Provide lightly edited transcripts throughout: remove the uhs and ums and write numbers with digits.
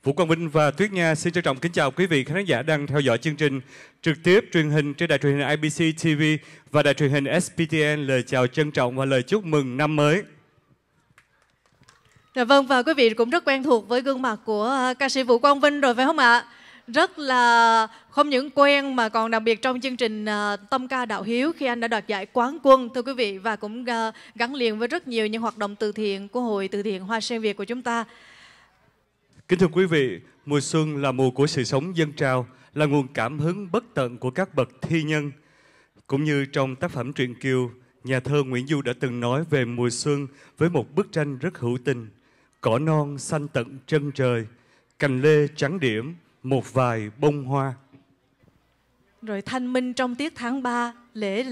Vũ Quang Vinh và Tuyết Nha xin trân trọng kính chào quý vị khán giả đang theo dõi chương trình trực tiếp truyền hình trên đài truyền hình IBC TV và đài truyền hình SPTN. Lời chào trân trọng và lời chúc mừng năm mới. Dạ vâng, và quý vị cũng rất quen thuộc với gương mặt của ca sĩ Vũ Quang Vinh rồi phải không ạ? Rất là không những quen mà còn đặc biệt trong chương trình Tâm ca đạo hiếu khi anh đã đoạt giải quán quân thưa quý vị, và cũng gắn liền với rất nhiều những hoạt động từ thiện của Hội Từ thiện Hoa Sen Việt của chúng ta. Kính thưa quý vị, mùa xuân là mùa của sự sống dâng trào, là nguồn cảm hứng bất tận của các bậc thi nhân. Cũng như trong tác phẩm truyện Kiều, nhà thơ Nguyễn Du đã từng nói về mùa xuân với một bức tranh rất hữu tình. Cỏ non xanh tận chân trời, cành lê trắng điểm, một vài bông hoa. Rồi thanh minh trong tiết tháng 3, lễ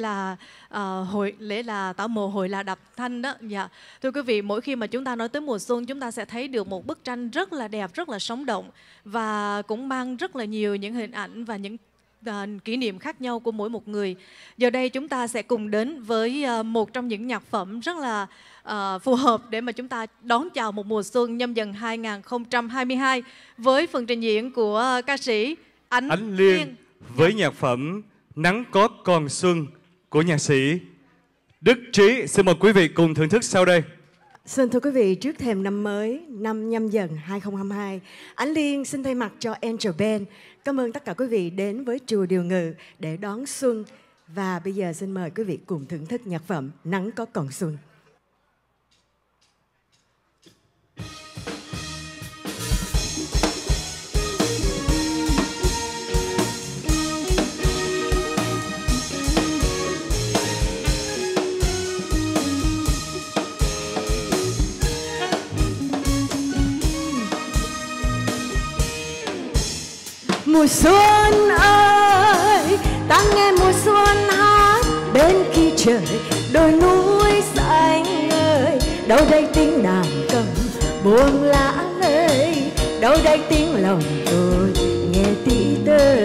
là tảo mộ hội là đập thanh đó. Dạ. Thưa quý vị, mỗi khi mà chúng ta nói tới mùa xuân, chúng ta sẽ thấy được một bức tranh rất là đẹp, rất là sống động và cũng mang rất là nhiều những hình ảnh và những kỷ niệm khác nhau của mỗi một người. Giờ đây chúng ta sẽ cùng đến với một trong những nhạc phẩm rất là phù hợp để mà chúng ta đón chào một mùa xuân Nhâm Dần 2022 với phần trình diễn của ca sĩ Ánh Liên với nhạc phẩm Nắng Có Còn Xuân của nhạc sĩ Đức Trí. Xin mời quý vị cùng thưởng thức sau đây. Xin thưa quý vị, trước thềm năm mới, năm Nhâm Dần 2022, Ánh Liên xin thay mặt cho Angel Band cảm ơn tất cả quý vị đến với Chùa Điều Ngự để đón xuân. Và bây giờ xin mời quý vị cùng thưởng thức nhạc phẩm Nắng Có Còn Xuân. Mùa xuân ơi, ta nghe mùa xuân hát bên kia trời, đồi núi xanh ơi. Đâu đây tiếng đàn cầm buông lá lời, đâu đây tiếng lòng tôi nghe tí tơi.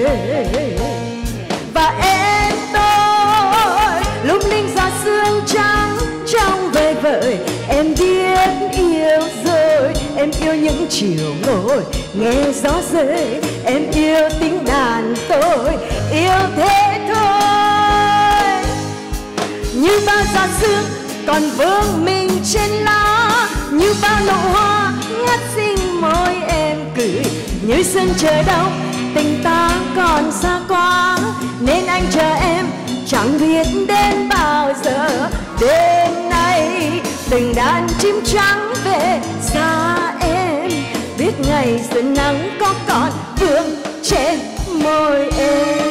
Và em tôi lung linh giọt sương trắng trong vời vợi. Em biết yêu rồi, em yêu những chiều ngồi nghe gió rơi. Em yêu tiếng đàn tôi yêu thế thôi. Như bao giọt sương còn vương mình trên lá, như bao nụ hoa ngắt xinh môi em cười. Như sương trời đông tình ta còn xa quá, nên anh chờ em chẳng biết đến bao giờ. Đêm nay từng đàn chim trắng về xa em, biết ngày xuân nắng có còn vương trên môi em.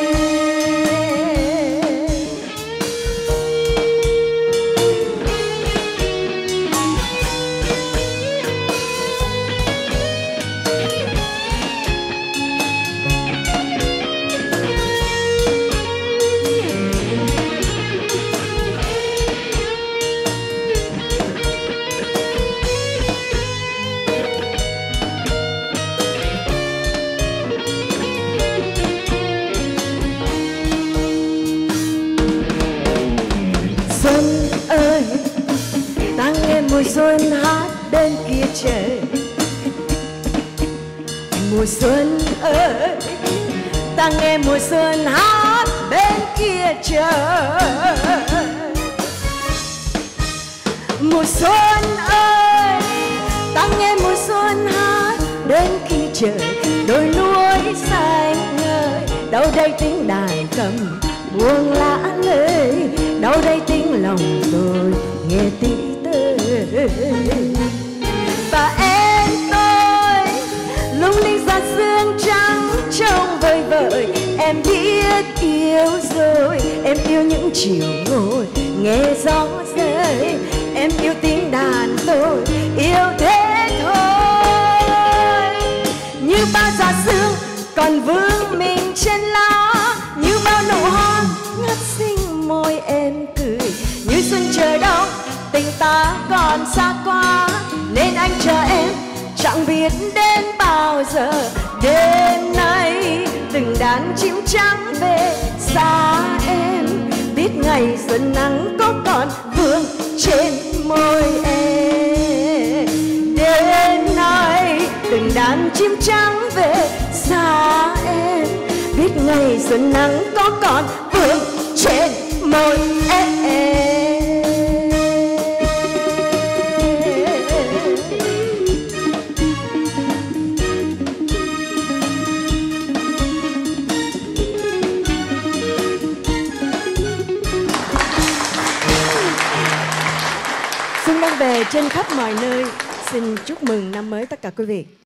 Mùa xuân hát bên kia trời, mùa xuân ơi, ta nghe mùa xuân hát bên kia trời. Mùa xuân ơi, ta nghe mùa xuân hát bên kia trời, đồi núi xanh ơi. Đâu đây tiếng đàn cầm buông lá lời, đâu đây tiếng lòng tôi nghe tiếng. Và em tôi lung linh giọt sương trắng trong vời vợi. Em biết yêu rồi, em yêu những chiều ngồi nghe gió rơi. Em yêu tiếng đàn tôi yêu thế thôi. Như bao giọt sương còn vương mình trên lá, như bao nụ hoa ngắt xinh môi em cười. Như xuân trời đông tình ta còn xa quá, nên anh chờ em chẳng biết đến bao giờ. Đêm nay từng đàn chim trắng về xa em, biết ngày xuân nắng có còn vương trên môi em. Đêm nay từng đàn chim trắng về xa em, biết ngày xuân nắng có còn vương trên môi em. Xuân đang về trên khắp mọi nơi. Xin chúc mừng năm mới tất cả quý vị.